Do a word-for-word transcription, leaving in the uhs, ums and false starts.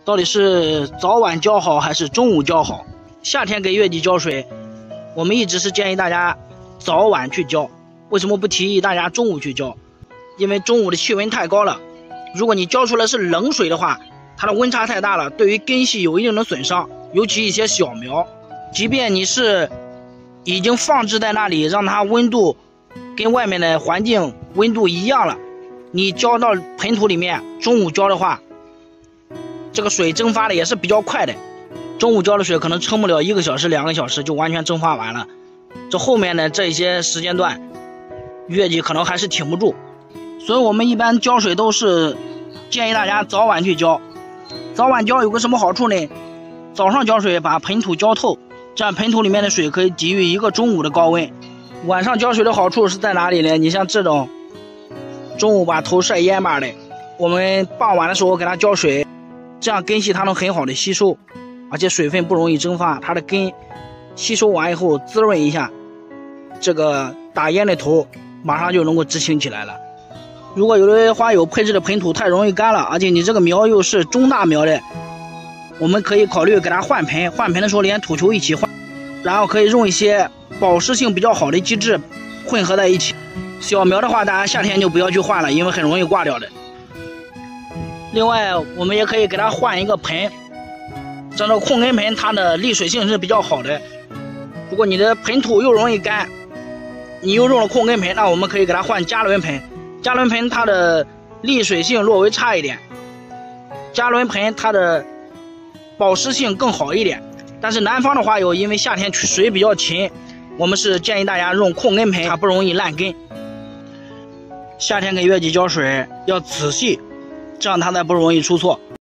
到底是早晚浇好还是中午浇好？夏天给月季浇水，我们一直是建议大家早晚去浇。为什么不提议大家中午去浇？因为中午的气温太高了，如果你浇出来是冷水的话，它的温差太大了，对于根系有一定的损伤，尤其一些小苗。即便你是已经放置在那里，让它温度跟外面的环境温度一样了，你浇到盆土里面，中午浇的话，这个水蒸发的也是比较快的。中午浇的水可能撑不了一个小时两个小时就完全蒸发完了，这后面的这些时间段月季可能还是挺不住。所以我们一般浇水都是建议大家早晚去浇。早晚浇有个什么好处呢？早上浇水把盆土浇透，这样盆土里面的水可以抵御一个中午的高温。晚上浇水的好处是在哪里呢？你像这种中午把头晒蔫巴的，我们傍晚的时候给它浇水，这样根系它能很好的吸收，而且水分不容易蒸发，它的根吸收完以后滋润一下，这个打蔫的头马上就能够知青起来了。如果有的花友配置的盆土太容易干了，而且你这个苗又是中大苗的，我们可以考虑给它换盆，换盆的时候连土球一起换，然后可以用一些保湿性比较好的基质混合在一起。小苗的话大家夏天就不要去换了，因为很容易挂掉的。另外我们也可以给它换一个盆，这种控根盆它的沥水性是比较好的。如果你的盆土又容易干，你又用了控根盆，那我们可以给它换加仑盆。加仑盆它的沥水性略微差一点，加仑盆它的保湿性更好一点。但是南方的花友因为夏天水比较勤，我们是建议大家用控根盆，它不容易烂根。夏天给月季浇水要仔细，这样它才不容易出错。